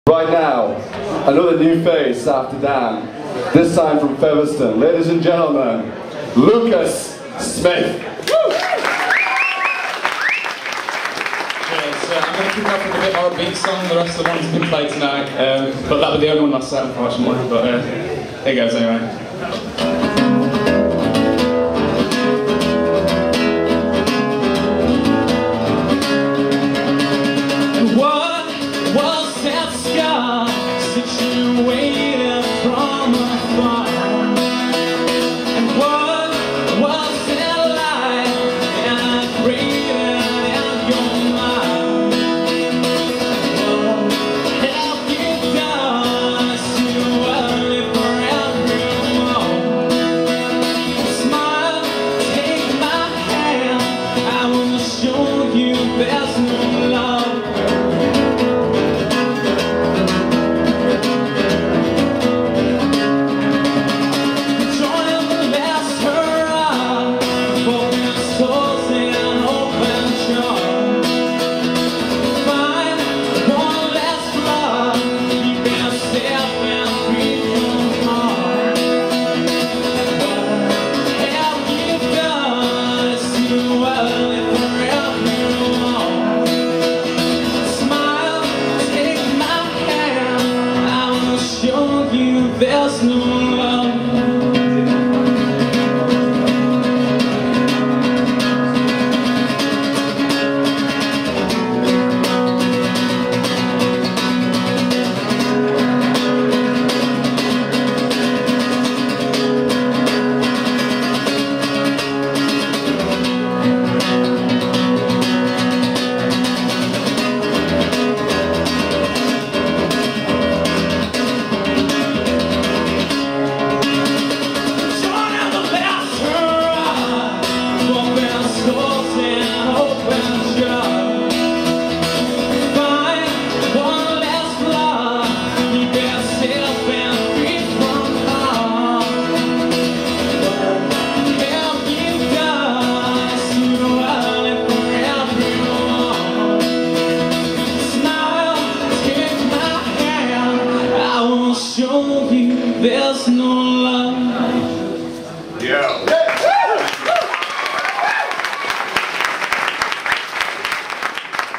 Right now, another new face after Dan, this time from Featherstone. Ladies and gentlemen, Lucas Smith. I'm going to kick off with a bit more upbeat song. The rest of the ones have been played tonight, but that was the only one that's set, unfortunately. But here it goes anyway. There's no love. Show you there's no love.